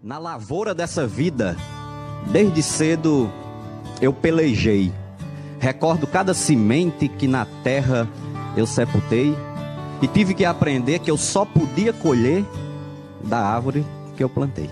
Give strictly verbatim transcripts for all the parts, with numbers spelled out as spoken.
Na lavoura dessa vida, desde cedo eu pelejei. Recordo cada semente que na terra eu sepultei e tive que aprender que eu só podia colher da árvore que eu plantei.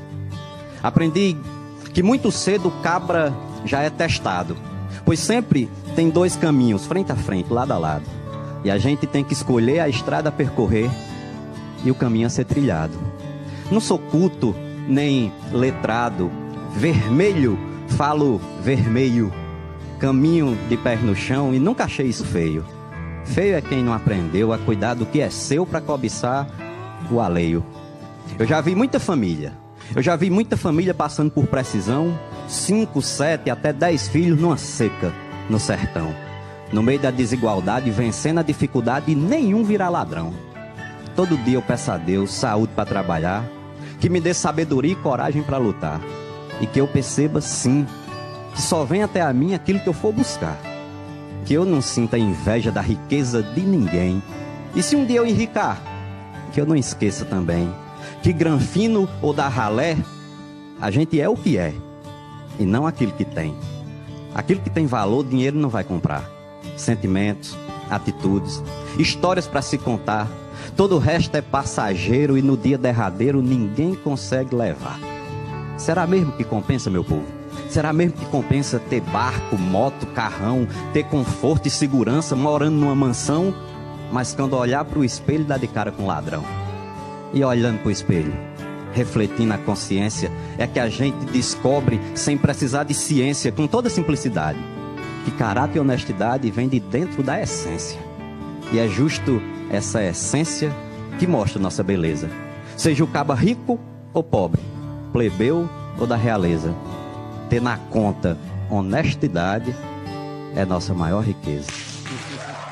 Aprendi que muito cedo o cabra já é testado, pois sempre tem dois caminhos, frente a frente, lado a lado. E a gente tem que escolher a estrada a percorrer e o caminho a ser trilhado. Não sou culto nem letrado, vermelho, falo vermelho, caminho de pés no chão e nunca achei isso feio. Feio é quem não aprendeu a cuidar do que é seu para cobiçar o alheio. Eu já vi muita família, eu já vi muita família passando por precisão, cinco, sete, até dez filhos numa seca no sertão. No meio da desigualdade, vencendo a dificuldade e nenhum virar ladrão. Todo dia eu peço a Deus saúde para trabalhar, que me dê sabedoria e coragem para lutar. E que eu perceba, sim, que só vem até a mim aquilo que eu for buscar. Que eu não sinta inveja da riqueza de ninguém. E se um dia eu enricar, que eu não esqueça também que granfino ou da ralé, a gente é o que é, e não aquilo que tem. Aquilo que tem valor, dinheiro não vai comprar. Sentimentos, atitudes, histórias para se contar. Todo o resto é passageiro e no dia derradeiro ninguém consegue levar. Será mesmo que compensa, meu povo? Será mesmo que compensa ter barco, moto, carrão, ter conforto e segurança morando numa mansão, mas quando olhar para o espelho dá de cara com ladrão? E olhando para o espelho, refletindo a consciência, é que a gente descobre, sem precisar de ciência, com toda simplicidade, que caráter e honestidade vem de dentro da essência. E é justo essa essência que mostra nossa beleza. Seja o caba rico ou pobre, plebeu ou da realeza, ter na conta honestidade é nossa maior riqueza.